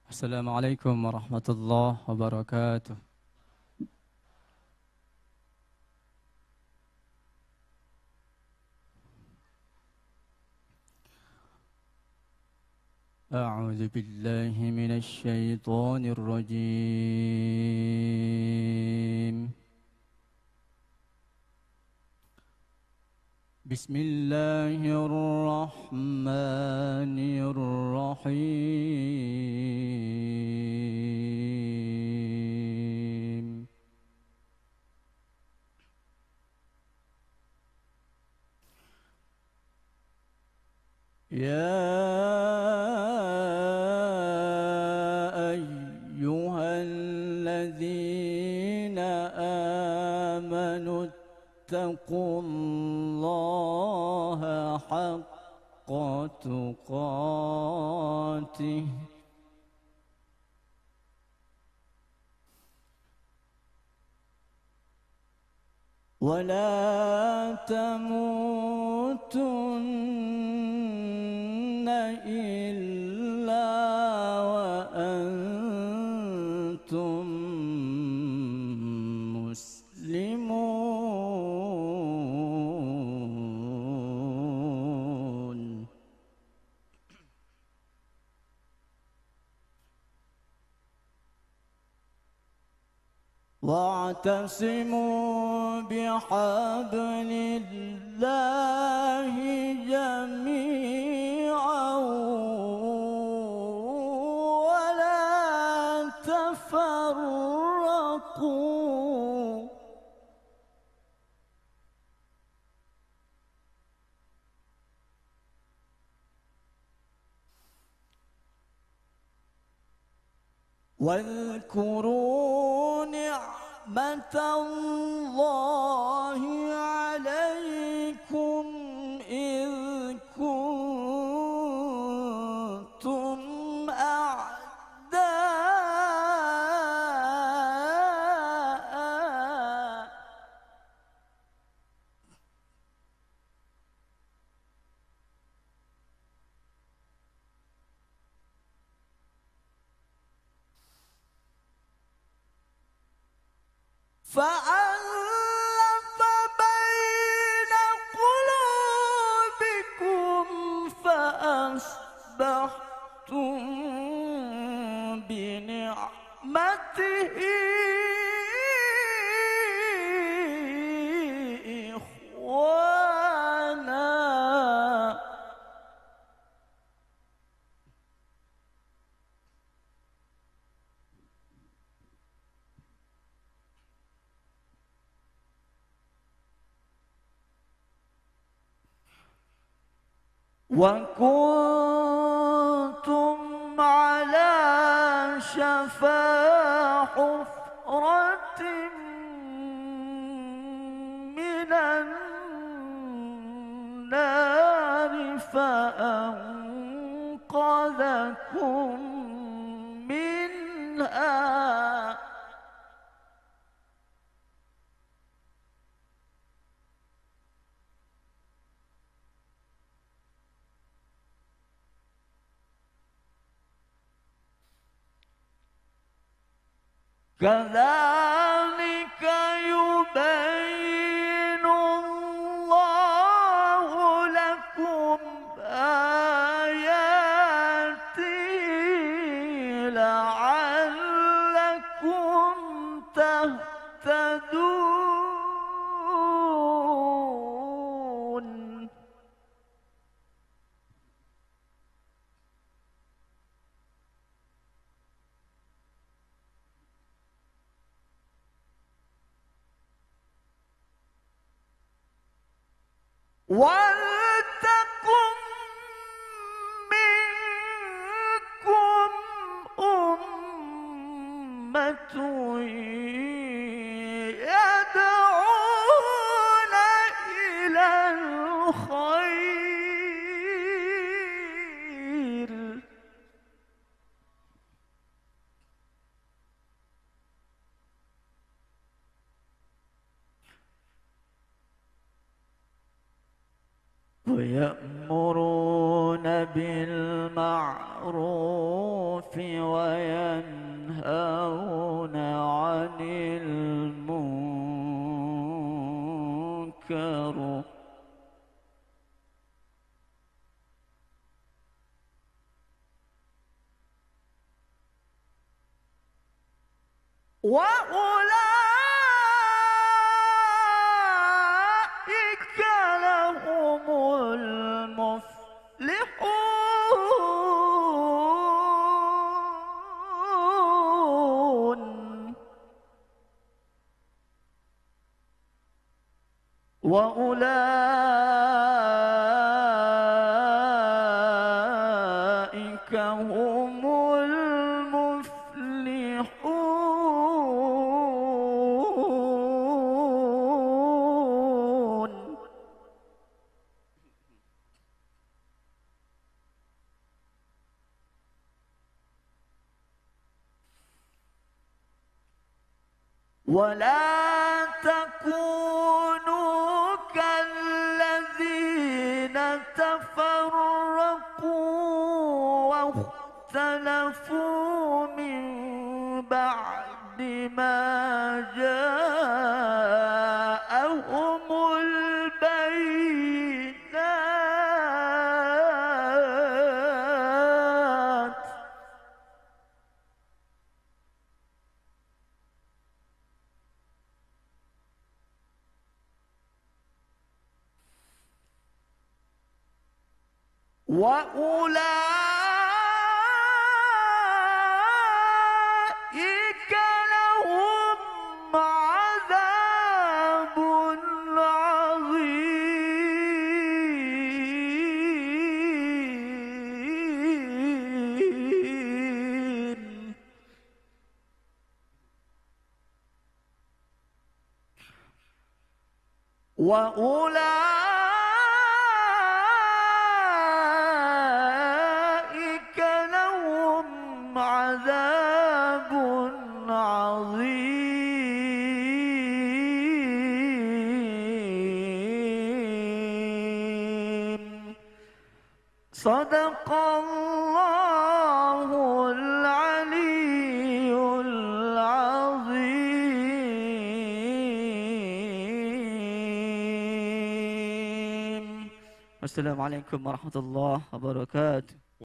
السلام عليكم ورحمة الله وبركاته. أعوذ بالله من الشيطان الرجيم. بسم الله الرحمن الرحيم. يا أيها الذين آمنوا اتقوا الله حق تقاته ولا تموتن إلا وأنتم مسلمون. واعتصموا بحبل الله جميعا ولا تفرقوا. واذكروا نعمة الله عليكم إذ كنتم أعداء فألف بين قلوبكم فأصبحتم بنعمته إخوانا. وكنتم على شفا حفرة من النار فأنقذكم منها. كذلك يبين الله لكم آياته لعلكم تهتدون. ولتكن منكم أمة يدعون إلى الخير ويأمرون بالمعروف وينهون عن المنكر وأولئك لهم المفلحون وأولئك هم المفلحون ولا تكونوا كالذين تفرقوا واختلفوا من بعد ما جاءهم البينات وأولئك لهم عذاب عظيم وأولئك لهم عذاب عظيم صدق الله العلي العظيم. السلام عليكم ورحمة الله وبركاته.